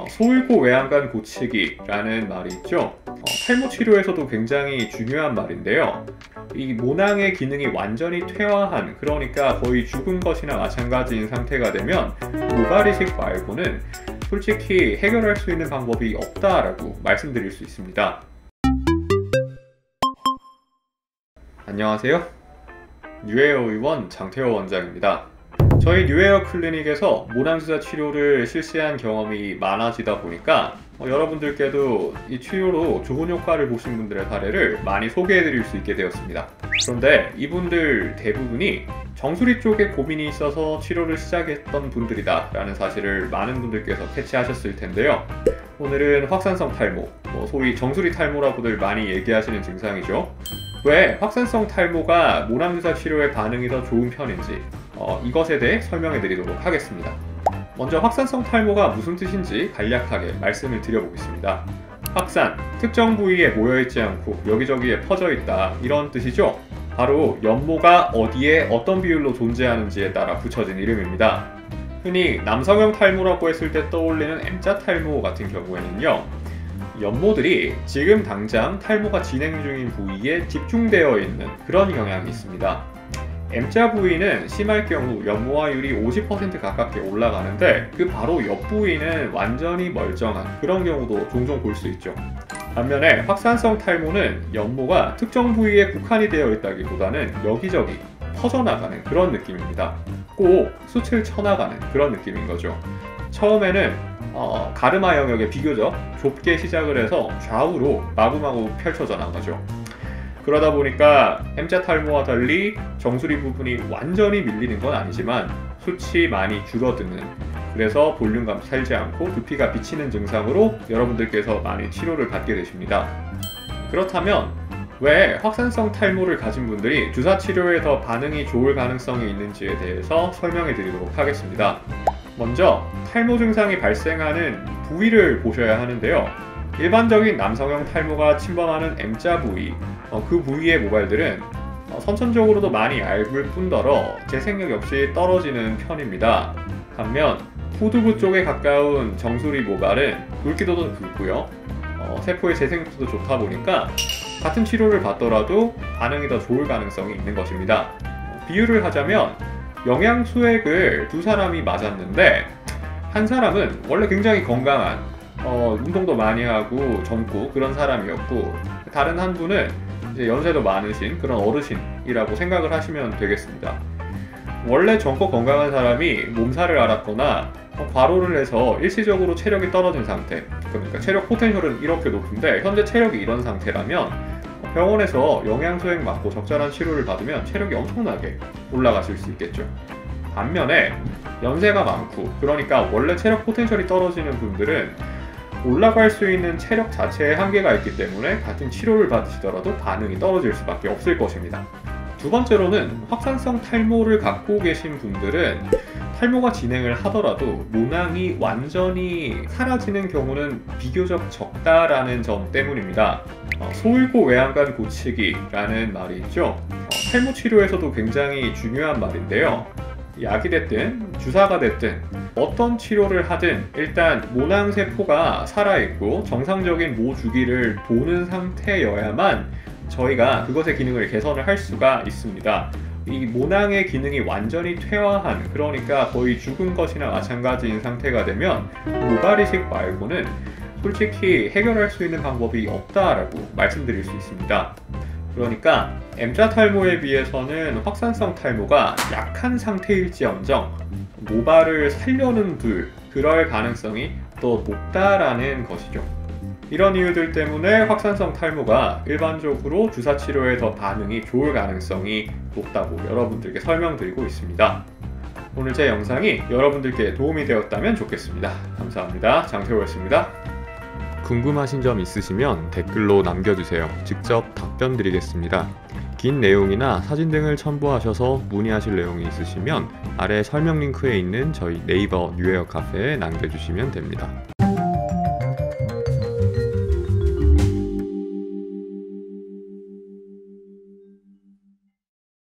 소을고 외양간 고치기라는 말이 있죠. 탈모 치료에서도 굉장히 중요한 말인데요. 이 모낭의 기능이 완전히 퇴화한, 그러니까 거의 죽은 것이나 마찬가지인 상태가 되면 모발 이식 말고는 솔직히 해결할 수 있는 방법이 없다라고 말씀드릴 수 있습니다. 안녕하세요. 뉴에어 의원 장태호 원장입니다. 저희 뉴에어 클리닉에서 모낭주사 치료를 실시한 경험이 많아지다 보니까 여러분들께도 이 치료로 좋은 효과를 보신 분들의 사례를 많이 소개해 드릴 수 있게 되었습니다. 그런데 이분들 대부분이 정수리 쪽에 고민이 있어서 치료를 시작했던 분들이다 라는 사실을 많은 분들께서 캐치하셨을 텐데요. 오늘은 확산성 탈모, 소위 정수리 탈모라고들 많이 얘기하시는 증상이죠. 왜 확산성 탈모가 모낭주사 치료의 반응이 더 좋은 편인지 이것에 대해 설명해 드리도록 하겠습니다. 먼저 확산성 탈모가 무슨 뜻인지 간략하게 말씀을 드려보겠습니다. 확산, 특정 부위에 모여있지 않고 여기저기에 퍼져있다, 이런 뜻이죠. 바로 연모가 어디에 어떤 비율로 존재하는지에 따라 붙여진 이름입니다. 흔히 남성형 탈모라고 했을 때 떠올리는 M자 탈모 같은 경우에는요, 연모들이 지금 당장 탈모가 진행 중인 부위에 집중되어 있는 그런 경향이 있습니다. M자 부위는 심할 경우 연모화율이 50% 가깝게 올라가는데 그 바로 옆 부위는 완전히 멀쩡한 그런 경우도 종종 볼 수 있죠. 반면에 확산성 탈모는 연모가 특정 부위에 국한이 되어 있다기보다는 여기저기 퍼져나가는 그런 느낌입니다. 꼭 숱을 쳐나가는 그런 느낌인 거죠. 처음에는 가르마 영역에 비교적 좁게 시작을 해서 좌우로 마구마구 펼쳐져 나가죠. 그러다 보니까 M자 탈모와 달리 정수리 부분이 완전히 밀리는 건 아니지만 숱이 많이 줄어드는, 그래서 볼륨감 살지 않고 두피가 비치는 증상으로 여러분들께서 많이 치료를 받게 되십니다. 그렇다면 왜 확산성 탈모를 가진 분들이 주사 치료에 더 반응이 좋을 가능성이 있는지에 대해서 설명해 드리도록 하겠습니다. 먼저 탈모 증상이 발생하는 부위를 보셔야 하는데요. 일반적인 남성형 탈모가 침범하는 M자 부위, 그 부위의 모발들은 선천적으로도 많이 얇을 뿐더러 재생력 역시 떨어지는 편입니다. 반면 후두부 쪽에 가까운 정수리 모발은 굵기도 더 굵고요, 세포의 재생력도 좋다 보니까 같은 치료를 받더라도 반응이 더 좋을 가능성이 있는 것입니다. 비유를 하자면 영양수액을 두 사람이 맞았는데 한 사람은 원래 굉장히 건강한, 운동도 많이 하고 젊고 그런 사람이었고, 다른 한 분은 이제 연세도 많으신 그런 어르신이라고 생각을 하시면 되겠습니다. 원래 젊고 건강한 사람이 몸살을 앓았거나 과로를 해서 일시적으로 체력이 떨어진 상태, 그러니까 체력 포텐셜은 이렇게 높은데 현재 체력이 이런 상태라면 병원에서 영양소액 맞고 적절한 치료를 받으면 체력이 엄청나게 올라가실 수 있겠죠. 반면에 연세가 많고, 그러니까 원래 체력 포텐셜이 떨어지는 분들은 올라갈 수 있는 체력 자체에 한계가 있기 때문에 같은 치료를 받으시더라도 반응이 떨어질 수밖에 없을 것입니다. 두 번째로는 확산성 탈모를 갖고 계신 분들은 탈모가 진행을 하더라도 모낭이 완전히 사라지는 경우는 비교적 적다라는 점 때문입니다. 소을고 외양간 고치기라는 말이 있죠. 탈모 치료에서도 굉장히 중요한 말인데요. 약이 됐든 주사가 됐든 어떤 치료를 하든 일단 모낭세포가 살아있고 정상적인 모 주기를 도는 상태여야만 저희가 그것의 기능을 개선을 할 수가 있습니다. 이 모낭의 기능이 완전히 퇴화한, 그러니까 거의 죽은 것이나 마찬가지인 상태가 되면 모발 이식 말고는 솔직히 해결할 수 있는 방법이 없다라고 말씀드릴 수 있습니다. 그러니까 M자 탈모에 비해서는 확산성 탈모가 약한 상태일지언정 모발을 살려는 그럴 가능성이 더 높다라는 것이죠. 이런 이유들 때문에 확산성 탈모가 일반적으로 주사 치료에 더 반응이 좋을 가능성이 높다고 여러분들께 설명드리고 있습니다. 오늘 제 영상이 여러분들께 도움이 되었다면 좋겠습니다. 감사합니다. 장태호였습니다. 궁금하신 점 있으시면 댓글로 남겨주세요. 직접 답변 드리겠습니다. 긴 내용이나 사진 등을 첨부하셔서 문의하실 내용이 있으시면 아래 설명 링크에 있는 저희 네이버 뉴에어 카페에 남겨주시면 됩니다.